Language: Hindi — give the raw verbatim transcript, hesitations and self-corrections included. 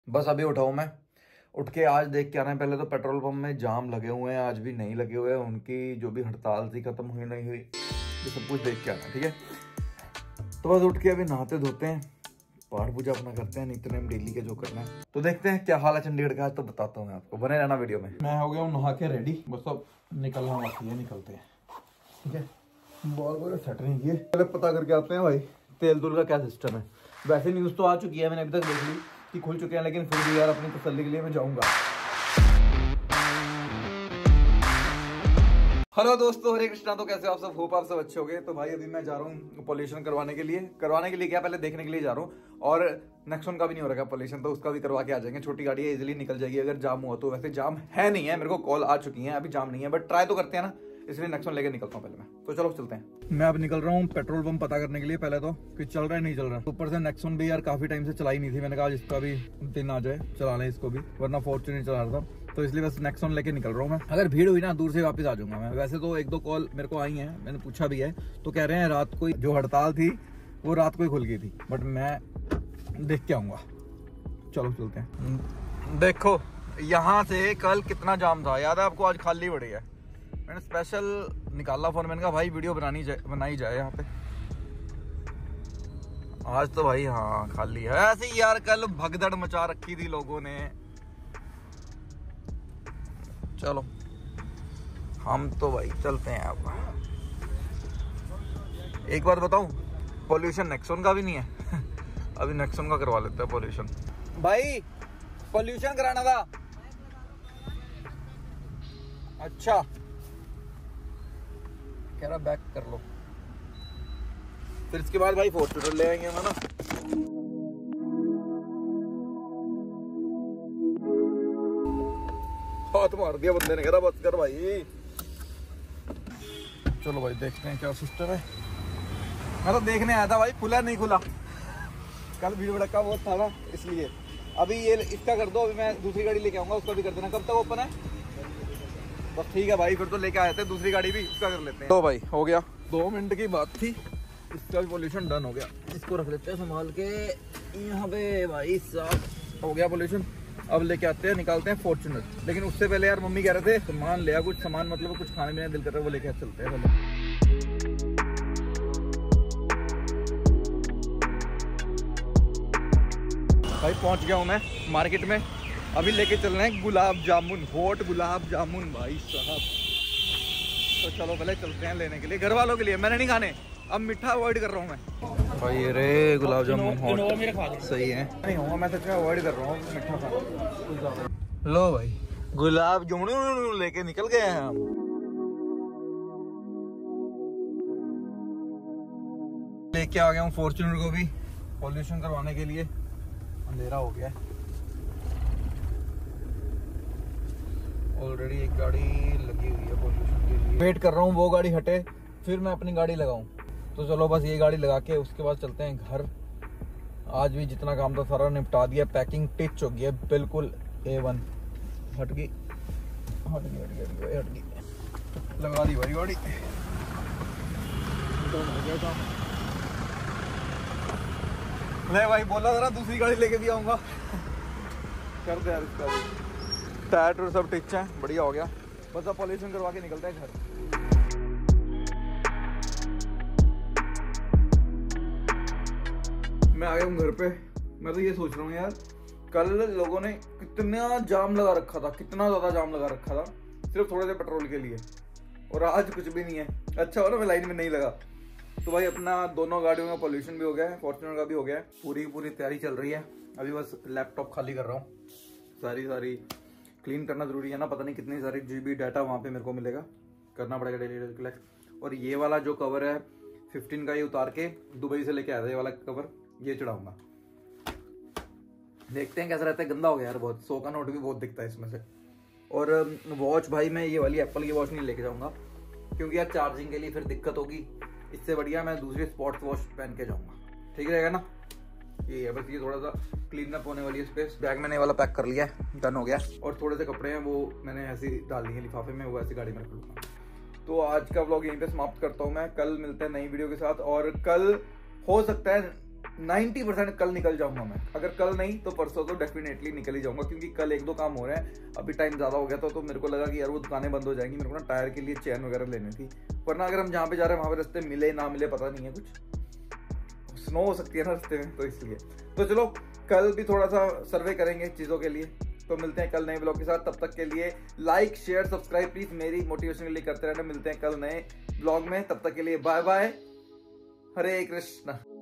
बस अभी उठाऊँ मैं, उठ के आज देख के आना है। पहले तो पेट्रोल पंप में जाम लगे हुए हैं, आज भी नहीं लगे हुए हैं। उनकी जो भी हड़ताल थी खत्म हुई नहीं हुई, ये सब कुछ देख के आना, ठीक है। तो बस उठ के अभी नहाते धोते हैं, पाठ पूजा अपना करते हैं, नित्य नेम डेली के जो करना है। तो देखते हैं क्या हाल है चंडीगढ़ का, तो बताता हूँ मैं आपको, बने रहना वीडियो में। मैं हो गया हूँ नहा के रेडी, बस अब निकलना बाकी है, निकलते हैं, ठीक है। बहुत बड़े सेट नहीं किए, पहले पता करके आते हैं भाई तेल तुल का क्या सिस्टम है। वैसे न्यूज़ तो आ चुकी है, मैंने अभी तक देख ली कि खुल चुके हैं, लेकिन फिर भी यार अपनी तसल्ली के लिए मैं जाऊंगा। हेलो दोस्तों, हरे कृष्णा। तो कैसे आप सब, होप आप सब अच्छे हो गए। तो भाई अभी मैं जा रहा हूँ पॉल्यूशन करवाने के लिए। करवाने के लिए क्या, पहले देखने के लिए जा रहा हूँ। और नेक्सॉन का भी नहीं हो रहा पॉल्यूशन, तो उसका भी करवा के आ जाएंगे। छोटी गाड़ी है, इजीली निकल जाएगी अगर जाम हुआ तो। वैसे जाम है नहीं है, मेरे को कॉल आ चुकी है, अभी जाम नहीं है, बट ट्राई तो करते हैं ना, इसलिए नेक्सॉन लेके निकलता हूँ पहले मैं। तो चलो चलते हैं। मैं अब निकल रहा हूँ पेट्रोल पंप पता करने के लिए, पहले तो कि चल रहा है नहीं चल रहा। ऊपर से नेक्सॉन भी यार काफी टाइम से चलाई नहीं थी, मैंने कहा इसका भी दिन आ जाए, चला लें इसको भी, वरना फॉर्च्यूनर चला रहा था, तो इसलिए बस नेक्सॉन लेके निकल रहा हूँ मैं। अगर भीड़ हुई ना, दूर से वापस आ जाऊंगा मैं। वैसे तो एक दो कॉल मेरे को आई हैं, मैंने पूछा भी है, तो कह रहे हैं रात को जो हड़ताल थी वो रात को ही खुल गई थी, बट मैं देख के आऊंगा। चलो चलते हैं। देखो यहाँ से कल कितना जाम था, याद है आपको? आज खाली पड़ी है। मैंने स्पेशल निकाला फोन, मैंने कहा भाई वीडियो बनानी जाए बनाई जाए यहाँ पे। आज तो भाई हाँ खाली है। ऐसे ही यार कल भगदड़ मचा रखी थी लोगों ने। चलो हम तो भाई चलते हैं। अब एक बात बताऊं, पॉल्यूशन नेक्सॉन का भी नहीं है अभी नेक्सॉन का करवा लेते हैं पॉल्यूशन। भाई पॉल्यूशन कराना था। अच्छा कह रहा बैक कर लो, फिर इसके बाद भाई फॉर्च्यूनर ले आएंगे हम, है ना। हाथ मार दिया बंदे ने, कह रहा बस कर भाई। चलो भाई देखते हैं क्या सिस्टम है। मैं तो देखने आया था भाई, खुला नहीं खुला, कल भीड़ भड़का बहुत था ना, इसलिए। अभी ये इसका कर दो, अभी मैं दूसरी गाड़ी लेके आऊंगा, उसका भी कर देना। कब तक ओपन है? बस ठीक है भाई, फिर तो लेके आए थे दूसरी गाड़ी भी, इसका कर लेते हैं। तो भाई हो गया, दो मिनट की बात थी, इसका भी पॉल्यूशन डन हो गया। इसको रख लेते हैं संभाल के यहाँ पे भाई साहब। हो गया पॉल्यूशन, अब लेके आते हैं, निकालते हैं फॉर्च्यूनर। लेकिन उससे पहले यार मम्मी कह रहे थे सामान ले आ, कुछ सामान मतलब कुछ खाने पीने दिल कर रहा है, वो लेके चलते हैं पहले। भाई पहुंच गया हूँ मैं मार्केट में, अभी लेके चल रहे हैं गुलाब जामुन, हॉट गुलाब जामुन भाई साहब। तो चलो पहले चलते हैं लेने के लिए, घर वालों के लिए, मैंने नहीं खाने, अब मीठा अवॉइड कर रहा हूँ मैं भाई। रे गुलाब जामुन हॉट सही है, नहीं होगा, मैं सच में अवॉइड कर रहा हूँ मीठा खाना। लो भाई गुलाब जामुन लेके निकल गए हैं हम। लेके आ गया हूँ फॉर्च्यूनर को भी पॉल्यूशन करवाने के लिए, अंधेरा हो गया है। ऑलरेडी एक गाड़ी लगी हुई है पॉल्यूशन के लिए, वेट कर रहा हूँ वो गाड़ी हटे फिर मैं अपनी गाड़ी लगाऊं। तो चलो बस ये गाड़ी लगा के उसके बाद चलते हैं घर। आज भी जितना काम था सारा निपटा दिया, पैकिंग टिच हो गई है बिल्कुल ए वन। हट गई हट गई हट गई हट गई, लगा दी भाई गाड़ी। नहीं भाई बोला जरा दूसरी गाड़ी लेके भी आऊंगा कर दे यार इसका भी। टायर टूर सब टिच है, बढ़िया हो गया। बस अब पॉल्यूशन करवा के निकलते हैं घर। मैं आ गया हूँ घर पे। मैं तो ये सोच रहा हूँ यार, कल लोगों ने कितना जाम लगा रखा था, कितना ज्यादा जाम लगा रखा था सिर्फ थोड़े से पेट्रोल के लिए, और आज कुछ भी नहीं है। अच्छा हो ना मैं लाइन में नहीं लगा। तो भाई अपना दोनों गाड़ियों का पॉल्यूशन भी हो गया है, फॉर्च्यूनर का भी हो गया है, पूरी पूरी तैयारी चल रही है। अभी बस लैपटॉप खाली कर रहा हूँ, सारी सारी क्लीन करना जरूरी है ना, पता नहीं कितनी सारी जीबी डाटा वहाँ पे मेरे को मिलेगा, करना पड़ेगा डेली कलेक्ट। और ये वाला जो कवर है फिफ्टीन का, ये उतार के दुबई से लेके आया था ये वाला कवर, ये चढ़ाऊंगा। देखते हैं कैसा रहता है। गंदा हो गया यार बहुत, सौ का नोट भी बहुत दिखता है इसमें से। और वॉच भाई मैं ये वाली एप्पल की वॉच नहीं लेके जाऊंगा, क्योंकि यार चार्जिंग के लिए फिर दिक्कत होगी। इससे बढ़िया मैं दूसरी स्पोर्ट्स वॉच पहन के जाऊंगा, ठीक रहेगा ना। ये है बस, ये थोड़ा सा क्लीन अप होने वाली है स्पेस। बैग मैंने वाला पैक कर लिया है, डन हो गया। और थोड़े से कपड़े हैं वो मैंने ऐसे डाल दिए लिफाफे में, वो ऐसी गाड़ी में रख लूंगा। तो आज का व्लॉग यहीं पे समाप्त करता हूँ मैं। कल मिलते हैं नई वीडियो के साथ, और कल हो सकता है नाइन्टी परसेंट कल निकल जाऊंगा मैं, अगर कल नहीं तो परसों तो डेफिनेटली निकल ही जाऊंगा, क्योंकि कल एक दो काम हो रहे हैं। अभी टाइम ज्यादा हो गया था तो मेरे को लगा कि यार वो दुकानें बंद हो जाएंगी, मेरे को ना टायर के लिए चैन वगैरह लेनी थी, वरना अगर हम जहाँ पे जा रहे हैं वहां पे रास्ते मिले ना मिले पता नहीं है, कुछ स्नो हो सकती है ना रास्ते में, तो इसलिए तो चलो कल भी थोड़ा सा सर्वे करेंगे चीजों के लिए। तो मिलते हैं कल नए ब्लॉग के साथ, तब तक के लिए लाइक शेयर सब्सक्राइब प्लीज मेरी मोटिवेशन के लिए करते रहना। मिलते हैं कल नए ब्लॉग में, तब तक के लिए बाय बाय, हरे कृष्ण।